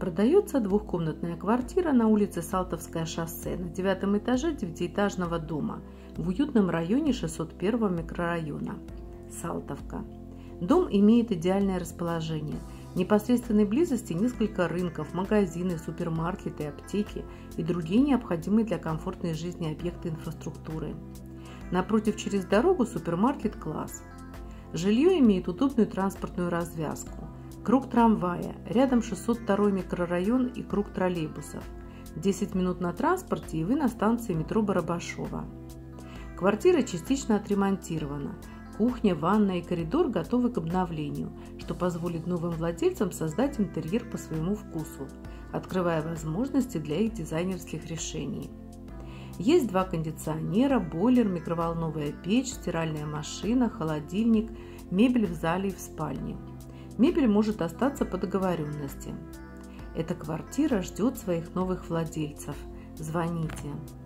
Продается двухкомнатная квартира на улице Салтовское шоссе на 9 этаже девятиэтажного дома в уютном районе 601 микрорайона Салтовка. Дом имеет идеальное расположение. В непосредственной близости несколько рынков, магазины, супермаркеты, аптеки и другие необходимые для комфортной жизни объекты инфраструктуры. Напротив, через дорогу, супермаркет «Класс». Жилье имеет удобную транспортную развязку. Круг трамвая, рядом 602 микрорайон и круг троллейбусов. 10 минут на транспорте, и вы на станции метро Барабашова. Квартира частично отремонтирована. Кухня, ванная и коридор готовы к обновлению, что позволит новым владельцам создать интерьер по своему вкусу, открывая возможности для их дизайнерских решений. Есть 2 кондиционера, бойлер, микроволновая печь, стиральная машина, холодильник, мебель в зале и в спальне. Мебель может остаться по договоренности. Эта квартира ждет своих новых владельцев. Звоните.